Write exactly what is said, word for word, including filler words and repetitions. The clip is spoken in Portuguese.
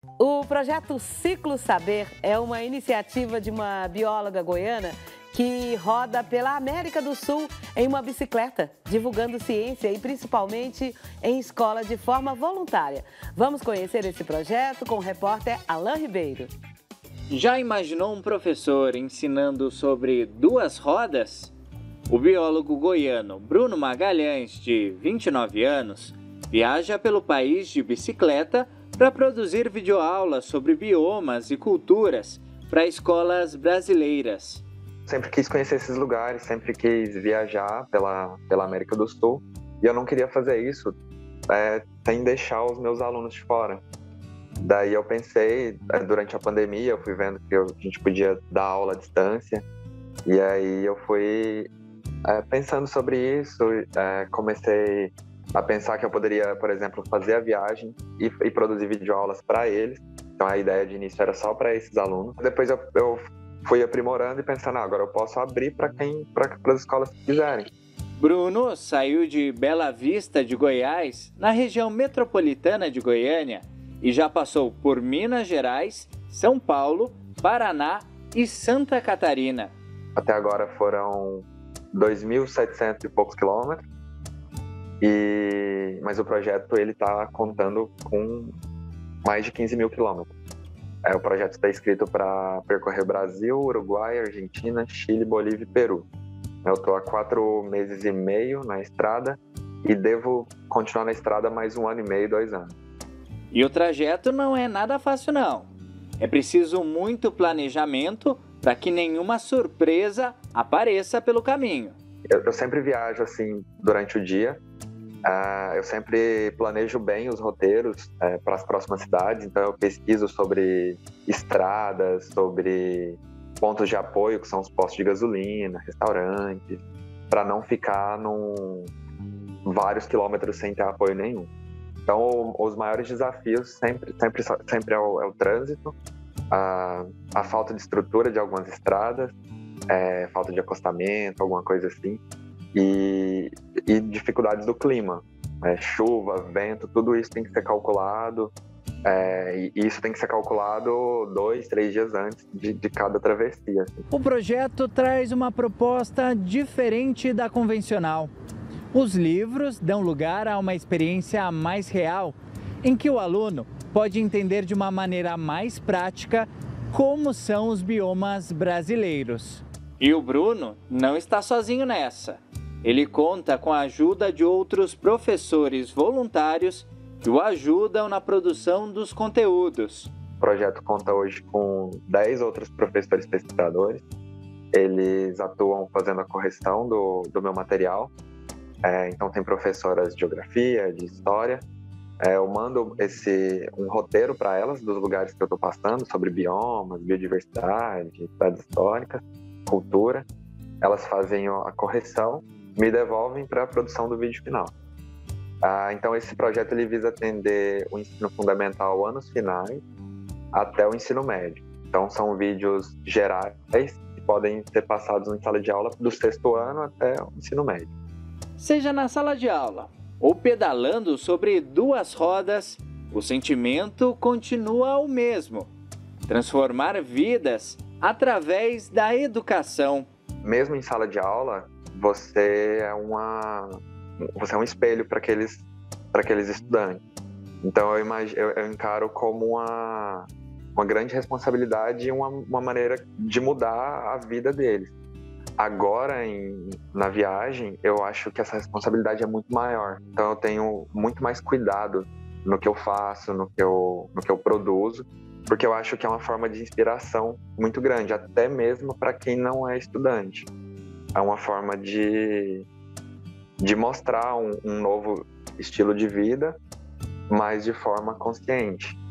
O projeto Ciclo Saber é uma iniciativa de uma bióloga goiana que roda pela América do Sul em uma bicicleta, divulgando ciência e principalmente em escola de forma voluntária. Vamos conhecer esse projeto com o repórter Alain Ribeiro. Já imaginou um professor ensinando sobre duas rodas? O biólogo goiano Bruno Magalhães, de vinte e nove anos, viaja pelo país de bicicleta para produzir videoaulas sobre biomas e culturas para escolas brasileiras. Sempre quis conhecer esses lugares, sempre quis viajar pela, pela América do Sul e eu não queria fazer isso é, sem deixar os meus alunos de fora. Daí eu pensei, durante a pandemia, eu fui vendo que a gente podia dar aula à distância e aí eu fui é, pensando sobre isso, é, comecei a pensar que eu poderia, por exemplo, fazer a viagem e, e produzir videoaulas para eles. Então a ideia de início era só para esses alunos. Depois eu, eu fui aprimorando e pensando, ah, agora eu posso abrir para quem, para as escolas que quiserem. Bruno saiu de Bela Vista, de Goiás, na região metropolitana de Goiânia, e já passou por Minas Gerais, São Paulo, Paraná e Santa Catarina. Até agora foram dois mil e setecentos e poucos quilômetros. E, mas o projeto ele está contando com mais de quinze mil quilômetros. É, o projeto está escrito para percorrer Brasil, Uruguai, Argentina, Chile, Bolívia e Peru. Eu estou há quatro meses e meio na estrada e devo continuar na estrada mais um ano e meio, dois anos. E o trajeto não é nada fácil não. É preciso muito planejamento para que nenhuma surpresa apareça pelo caminho. Eu, eu sempre viajo assim durante o dia. Uh, eu sempre planejo bem os roteiros uh, para as próximas cidades, então eu pesquiso sobre estradas, sobre pontos de apoio, que são os postos de gasolina, restaurantes, para não ficar num vários quilômetros sem ter apoio nenhum. Então, o, os maiores desafios sempre, sempre, sempre é, o, é o trânsito, a, a falta de estrutura de algumas estradas, é, falta de acostamento, alguma coisa assim. E, e dificuldades do clima, é, chuva, vento, tudo isso tem que ser calculado, é, e isso tem que ser calculado dois, três dias antes de, de cada travessia. Assim. O projeto traz uma proposta diferente da convencional. Os livros dão lugar a uma experiência mais real, em que o aluno pode entender de uma maneira mais prática como são os biomas brasileiros. E o Bruno não está sozinho nessa. Ele conta com a ajuda de outros professores voluntários que o ajudam na produção dos conteúdos. O projeto conta hoje com dez outros professores pesquisadores. Eles atuam fazendo a correção do, do meu material. É, então tem professoras de geografia, de história. É, eu mando esse, um roteiro para elas dos lugares que eu estou passando, sobre biomas, biodiversidade, cidades históricas, cultura. Elas fazem a correção, me devolvem para a produção do vídeo final. Ah, então esse projeto ele visa atender o ensino fundamental anos finais até o ensino médio. Então são vídeos gerais que podem ser passados em sala de aula do sexto ano até o ensino médio. Seja na sala de aula ou pedalando sobre duas rodas, o sentimento continua o mesmo: transformar vidas através da educação. Mesmo em sala de aula, você é, uma, você é um espelho para aqueles, para aqueles estudantes. Então eu, imagino, eu, eu encaro como uma, uma grande responsabilidade e uma, uma maneira de mudar a vida deles. Agora, em, na viagem, eu acho que essa responsabilidade é muito maior. Então eu tenho muito mais cuidado no que eu faço, no que eu, no que eu produzo, porque eu acho que é uma forma de inspiração muito grande, até mesmo para quem não é estudante. É uma forma de, de mostrar um, um novo estilo de vida, mas de forma consciente.